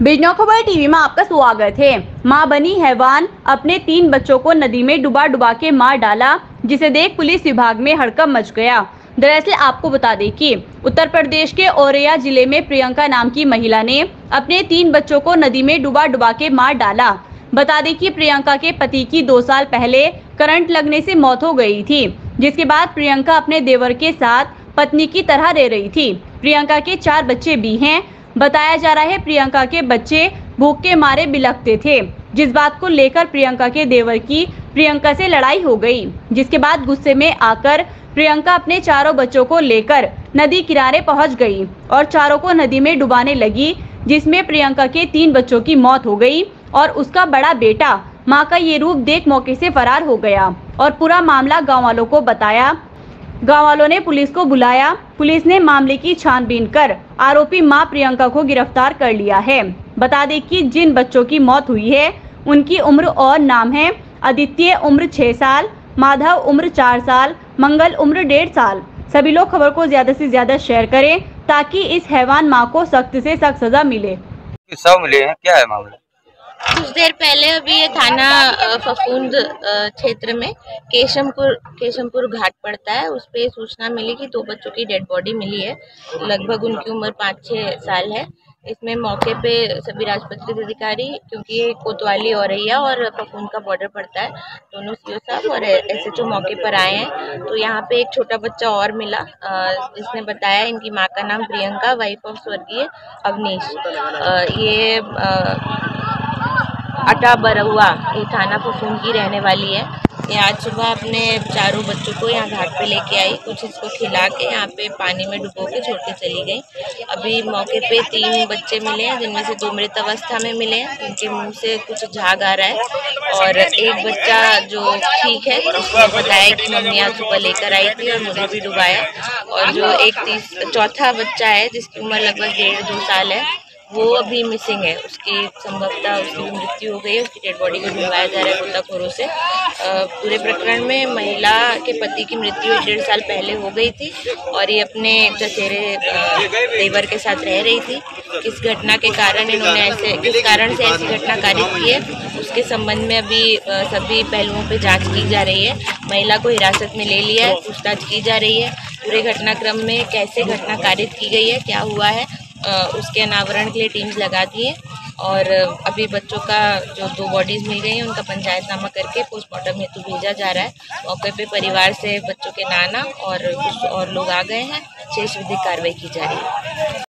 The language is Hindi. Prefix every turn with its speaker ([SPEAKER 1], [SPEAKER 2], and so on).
[SPEAKER 1] बिजनौर खबर टीवी में आपका स्वागत है। मां बनी हैवान, अपने 3 बच्चों को नदी में डुबा के मार डाला, जिसे देख पुलिस विभाग में हड़कंप मच गया। दरअसल आपको बता दें कि उत्तर प्रदेश के औरैया जिले में प्रियंका नाम की महिला ने अपने 3 बच्चों को नदी में डुबा के मार डाला। बता दें कि प्रियंका के पति की 2 साल पहले करंट लगने से मौत हो गई थी, जिसके बाद प्रियंका अपने देवर के साथ पत्नी की तरह रह रही थी। प्रियंका के 4 बच्चे भी हैं। बताया जा रहा है प्रियंका के बच्चे भूख के मारे बिलखते थे, जिस बात को लेकर प्रियंका के देवर की प्रियंका से लड़ाई हो गई, जिसके बाद गुस्से में आकर प्रियंका अपने चारों बच्चों को लेकर नदी किनारे पहुंच गई और चारों को नदी में डुबाने लगी, जिसमें प्रियंका के 3 बच्चों की मौत हो गई और उसका बड़ा बेटा मां का ये रूप देख मौके से फरार हो गया और पूरा मामला गाँव वालों को बताया। गाँव वालों ने पुलिस को बुलाया। पुलिस ने मामले की छानबीन कर आरोपी मां प्रियंका को गिरफ्तार कर लिया है। बता दें कि जिन बच्चों की मौत हुई है उनकी उम्र और नाम है आदित्य उम्र 6 साल, माधव उम्र 4 साल, मंगल उम्र 1.5 साल। सभी लोग खबर को ज्यादा से ज्यादा शेयर करें ताकि इस हैवान मां को सख्त से सख्त सजा मिले।
[SPEAKER 2] सब मिले हैं, क्या है मामला?
[SPEAKER 3] कुछ देर पहले अभी ये थाना फफूंद क्षेत्र में केशमपुर घाट पड़ता है, उस पे सूचना मिली कि 2 बच्चों की डेड बॉडी मिली है। लगभग उनकी उम्र 5-6 साल है। इसमें मौके पे सभी राजपत्रित अधिकारी, क्योंकि ये कोतवाली औरैया और फफूंद का बॉर्डर पड़ता है, दोनों सीओ साहब और एसएचओ मौके पर आए हैं। तो यहाँ पे एक छोटा बच्चा और मिला, जिसने बताया इनकी माँ का नाम प्रियंका, वाइफ ऑफ स्वर्गीय अवनीश। ये अटा बरुआ, ये थाना फफूंद की रहने वाली है। ये आज सुबह अपने चारों बच्चों को यहाँ घाट पे लेके आई, कुछ इसको खिला के यहाँ पे पानी में डुबो के छोड़ के चली गई। अभी मौके पे 3 बच्चे मिले हैं, जिनमें से 2 मृत अवस्था में मिले हैं, उनके मुंह से कुछ झाग आ रहा है और एक बच्चा जो ठीक है, उसने बताया कि मम्मी आज सुबह लेकर आई थी और मुझे भी डुबाया। और जो एक चौथा बच्चा है जिसकी उम्र लगभग 1.5-2 साल है, वो अभी मिसिंग है। उसकी संभवतः उसकी मृत्यु हो गई है, उसकी डेड बॉडी को ढूंढाया जा रहा है गोताखोरों से। पूरे प्रकरण में महिला के पति की मृत्यु 1.5 साल पहले हो गई थी और ये अपने चचेरे देवर के साथ रह रही थी। किस घटना के कारण इन्होंने किस कारण से ऐसी घटना कारित की है, उसके संबंध में अभी सभी पहलुओं पे जांच की जा रही है। महिला को हिरासत में ले लिया है, पूछताछ की जा रही है। पूरे घटनाक्रम में कैसे घटना कारित की गई है, क्या हुआ है, उसके अनावरण के लिए टीम्स लगा दिए और अभी बच्चों का जो 2 बॉडीज मिल गई हैं उनका पंचायतनामा करके पोस्टमार्टम हेतु भेजा जा रहा है। मौके पे परिवार से बच्चों के नाना और कुछ और लोग आ गए हैं। शेष विधिक कार्रवाई की जा रही है।